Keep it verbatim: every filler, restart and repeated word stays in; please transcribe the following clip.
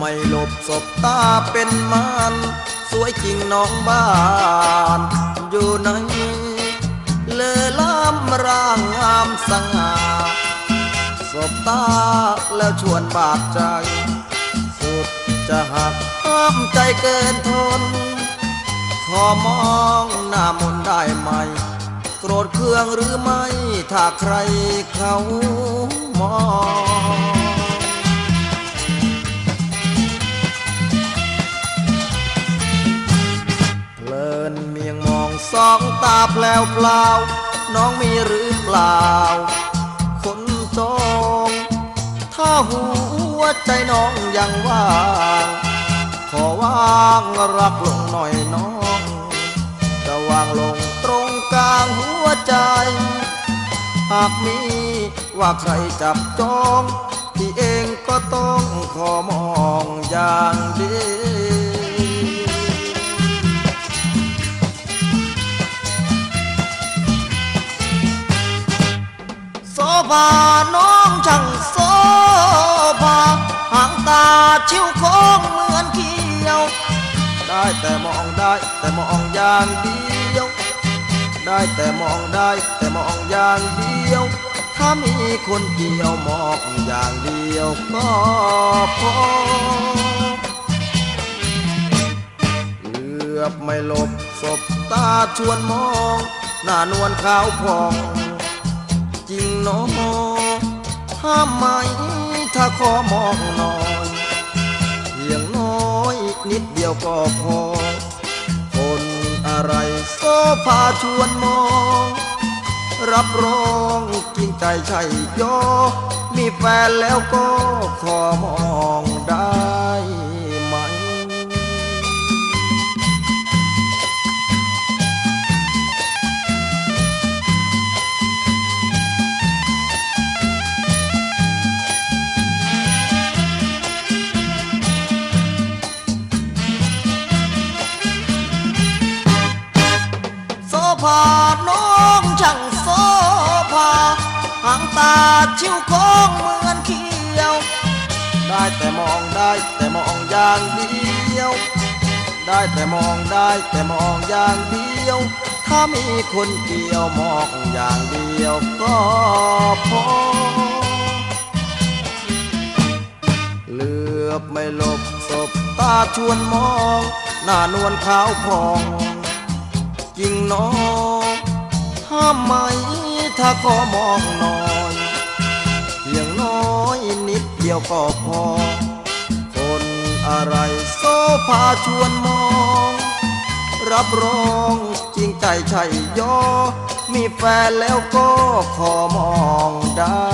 ไม่หลบสบตาเป็นมันสวยจริงน้องบ้านอยู่ไหนเลอล้ำร่างงามสง่าสบตาแล้วชวนบาดใจสุดจะหักห้ามใจเกินทนขอมองหน้ามนได้ไหมโกรธเคืองหรือไม่ถ้าใครเขามองเพลินเมียงมองสองตาแปลวเปล่าน้องมีหรือเปล่าคนจองถ้าหัวใจน้องยังว่างขอวางรักลงหน่อยน้องจะวางลงตรงกลางหัวใจหากมีว่าใครจับจองที่เองก็ต้องขอมองอย่างดีโซภาน้องช่างโซภาหางตาชิวโค้งเหมือนเขียวได้แต่มองได้แต่มองอย่างเดียวได้แต่มองได้แต่มองอย่างเดียวถ้ามีคนเดียวมองอย่างเดียวก็พอเหลือบไม่หลบสบตาชวนมองหน้านวลขาวผ่องจริงน้องห้ามไหมถ้าขอมองหน่อยเพียงน้อยนิดเดียวก็พอคนอะไรโซฟาชวนมองรับรองจริงใจใช่ย่อมีแฟนแล้วก็ขอมองได้ไหมโซภาน้องช่างโซภาหางตาชิวโค้งเหมือนเขียวได้แต่มองได้แต่มองอย่างเดียวได้แต่มองได้แต่มองอย่างเดียวถ้ามีคนเดียวมองอย่างเดียวก็พอเหลือบไม่หลบสบตาชวนมองหน้านวลขาวผ่องจริงน้องห้ามไหมถ้าขอมองหน่อยเพียงน้อยนิดเดียวก็พอคนอะไรโซฟาชวนมองรับรองจริงใจใช่ย่อมีแฟนแล้วก็ขอมองได้